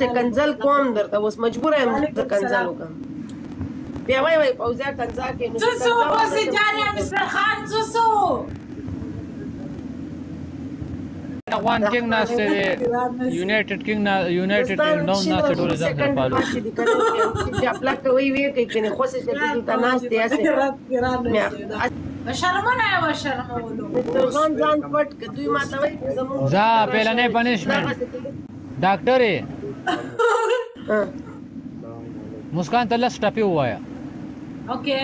ته کنځل کوم درته اوس مجبوره یم زه کنځل وکړم بیا وای فوزیه کنځا کې نو څه پسې جانې مصطفی خان څه افغان کینګ ناشته دی یونایټډ کینګډم ناشته ټوریزم سره پالو چې خپل کوي وی کې کنه خو څه چې ته ناشته یاسه شرمونه یو شرمولو ځان پټ ک دوی ماته وای زمو ځا پهلنې پنیشمنت ډاکټر مسکان ته لس ټپي وایا اوکې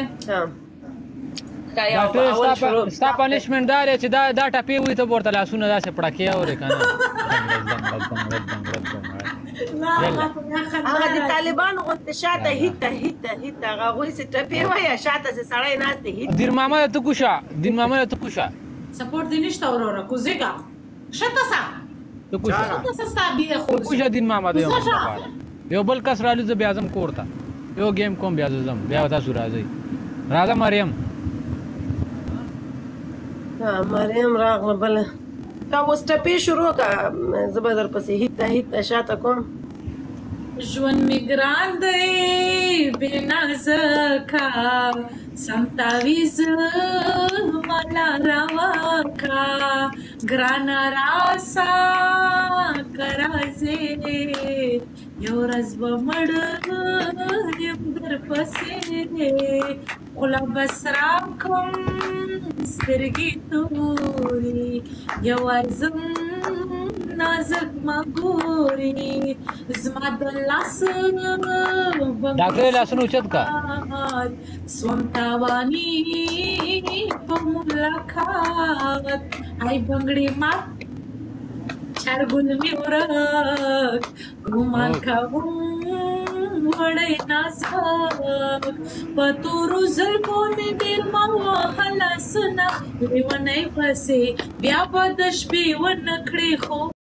ډاکټر ستا پنیشمنت دا چې دا ټپي وي ته ورته لاسونه داسې پړکې اورې کنه هغه د طالبانو غوته شاته هیته هغه غوي څه ټپي وای شاته څه سړی ناشته هیته دین ماما ته کوشا سپورټ دې نشته وروره کوزیګا شته سا ته کوشا کوشا دین ماما دې یو بل کس رالو زه بیا ځم کور ته یو گیم کوم بیا ځم بیا تاسو راځئ راځه مریم مریم راغله بل تا اوس ټپې شروع کا زه به درپسې هیته شاته کوم ژوند مې ګران دی بې نازکه سم تعویض مالا راوکه ګرانه راسه که راځې یو ورځ به مړ یم درپسې خوله به سراب کړم سترګې تورې یو ارزم نازک ما ګورې زما د لاس ډاکټر لاسونه اوچت کا سوم تاواني په ملاقات ای بنګړې ما چارګل می ورک ګمان کوم وړې نازک په تورو زلفو مې ډېر ما وهله سنه لیونی پسې بیا به د شپې ونه کړې خو